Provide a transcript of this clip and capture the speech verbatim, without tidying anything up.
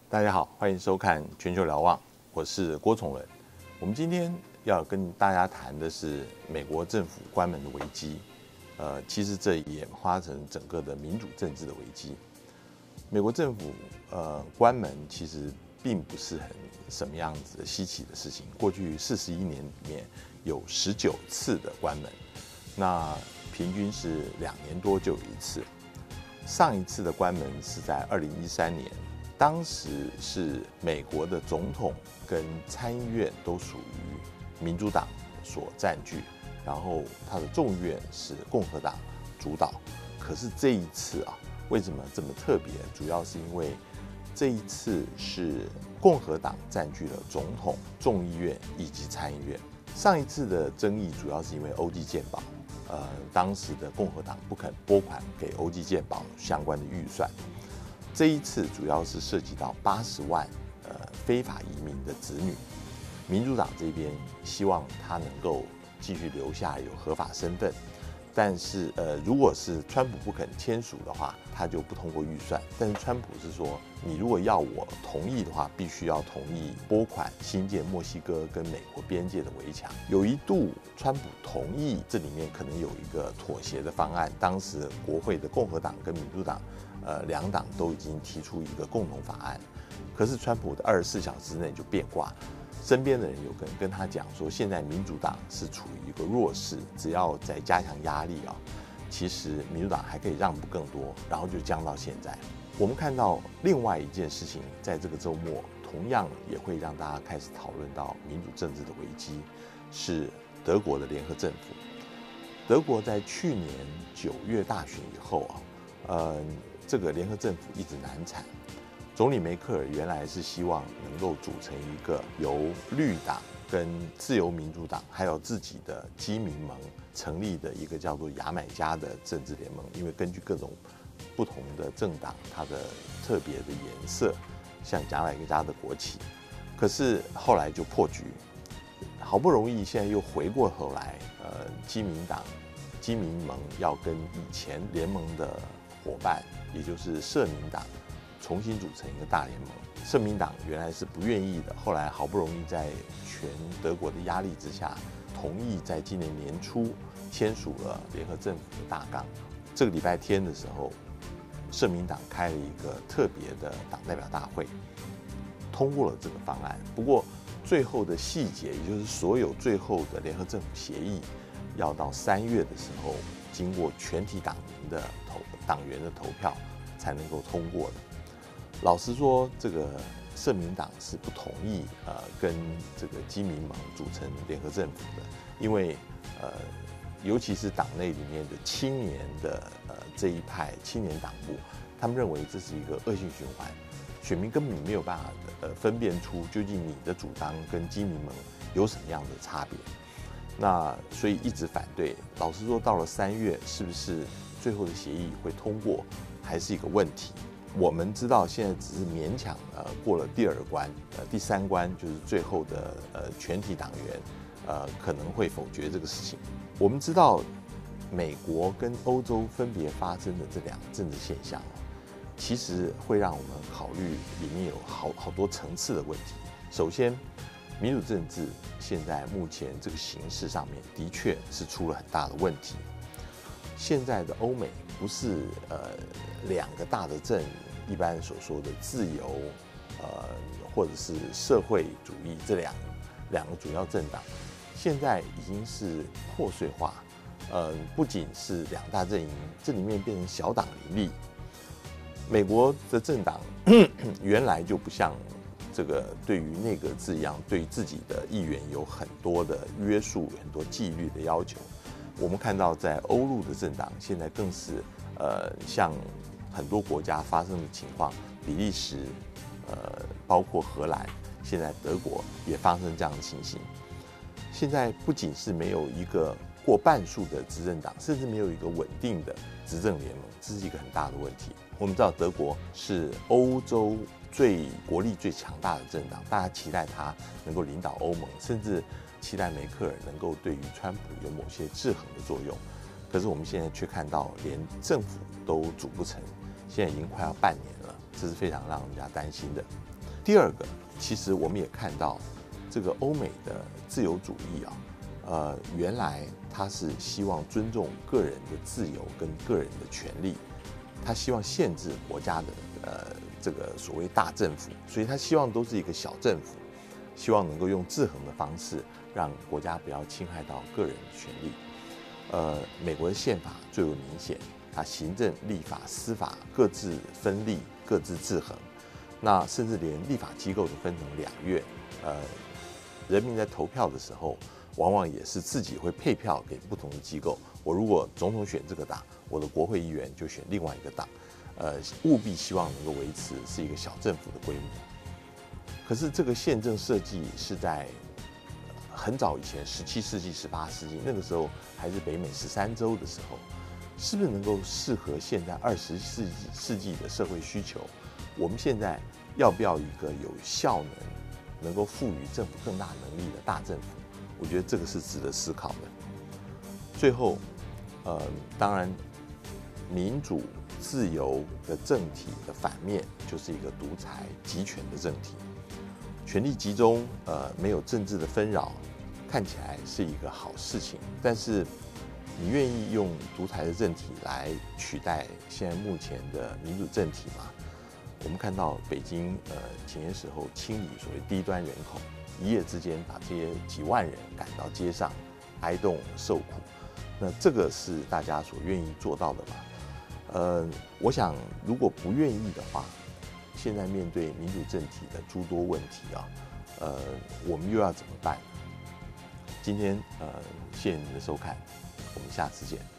大家好，欢迎收看全球瞭望，我是郭崇伦。我们今天要跟大家谈的是美国政府关门的危机，呃，其实这演化成整个的民主政治的危机。美国政府呃关门其实并不是很什么样子的稀奇的事情，过去四十一年里面有十九次的关门，那平均是两年多就有一次。上一次的关门是在二零一三年。当时是美国的总统跟参议院都属于民主党所占据，然后他的众议院是共和党主导。可是这一次啊，为什么这么特别？主要是因为这一次是共和党占据了总统、众议院以及参议院。上一次的争议主要是因为欧记健保，呃，当时的共和党不肯拨款给欧记健保相关的预算。这一次主要是涉及到八十万呃非法移民的子女，民主党这边希望他能够继续留下有合法身份，但是呃如果是川普不肯签署的话，他就不通过预算。但是川普是说，你如果要我同意的话，必须要同意拨款新建墨西哥跟美国边界的围墙。有一度川普同意这里面可能有一个妥协的方案，当时国会的共和党跟民主党。呃，两党都已经提出一个共同法案，可是川普的二十四小时内就变卦，身边的人有跟跟他讲说，现在民主党是处于一个弱势，只要再加强压力啊，其实民主党还可以让步更多，然后就僵到现在。我们看到另外一件事情，在这个周末同样也会让大家开始讨论到民主政治的危机，是德国的联合政府。德国在去年九月大选以后啊，呃。这个联合政府一直难产，总理梅克尔原来是希望能够组成一个由绿党跟自由民主党还有自己的基民盟成立的一个叫做牙买加的政治联盟，因为根据各种不同的政党它的特别的颜色，像牙买加的国旗，可是后来就破局，好不容易现在又回过头来，呃，基民党、基民盟要跟以前联盟的伙伴。也就是社民党重新组成一个大联盟，社民党原来是不愿意的，后来好不容易在全德国的压力之下，同意在今年年初签署了联合政府的大纲。这个礼拜天的时候，社民党开了一个特别的党代表大会，通过了这个方案。不过最后的细节，也就是所有最后的联合政府协议，要到三月的时候，经过全体党民的投党员的投票才能够通过的。老实说，这个社民党是不同意呃跟这个基民盟组成联合政府的，因为呃尤其是党内里面的青年的呃这一派青年党部，他们认为这是一个恶性循环，选民根本没有办法呃分辨出究竟你的主张跟基民盟有什么样的差别。那所以一直反对。老实说，到了三月，是不是最后的协议会通过，还是一个问题。我们知道现在只是勉强呃过了第二关，呃第三关就是最后的呃全体党员呃可能会否决这个事情。我们知道美国跟欧洲分别发生的这两个政治现象，其实会让我们考虑里面有好好多层次的问题。首先，民主政治现在目前这个形势上面的确是出了很大的问题。现在的欧美不是呃两个大的阵营，一般所说的自由呃或者是社会主义这两两个主要政党，现在已经是破碎化。呃，不仅是两大阵营，这里面变成小党林立。美国的政党原来就不像。这个对于内阁制一样，对自己的议员有很多的约束、很多纪律的要求。我们看到，在欧陆的政党现在更是呃，像很多国家发生的情况，比利时、呃，包括荷兰，现在德国也发生这样的情形。现在不仅是没有一个过半数的执政党，甚至没有一个稳定的执政联盟，这是一个很大的问题。我们知道德国是欧洲最国力最强大的政党，大家期待他能够领导欧盟，甚至期待梅克尔能够对于川普有某些制衡的作用。可是我们现在却看到连政府都组不成，现在已经快要半年了，这是非常让人家担心的。 第二个，其实我们也看到，这个欧美的自由主义啊，呃，原来他是希望尊重个人的自由跟个人的权利，他希望限制国家的呃这个所谓大政府，所以他希望都是一个小政府，希望能够用制衡的方式，让国家不要侵害到个人的权利。呃，美国的宪法最为明显，它行政、立法、司法各自分立、各自制衡。那甚至连立法机构都分成两院，呃，人民在投票的时候，往往也是自己会配票给不同的机构。我如果总统选这个党，我的国会议员就选另外一个党，呃，务必希望能够维持是一个小政府的规模。可是这个宪政设计是在很早以前，十七世纪、十八世纪，那个时候还是北美十三州的时候，是不是能够适合现在二十世纪世纪的社会需求？我们现在要不要一个有效能、能够赋予政府更大能力的大政府？我觉得这个是值得思考的。最后，呃，当然，民主自由的政体的反面就是一个独裁集权的政体。权力集中，呃，没有政治的纷扰，看起来是一个好事情。但是，你愿意用独裁的政体来取代现在目前的民主政体吗？我们看到北京，呃，前些时候清理所谓低端人口，一夜之间把这些几万人赶到街上，挨冻受苦。那这个是大家所愿意做到的吗？呃，我想如果不愿意的话，现在面对民主政体的诸多问题啊，呃，我们又要怎么办？今天呃，谢谢您的收看，我们下次见。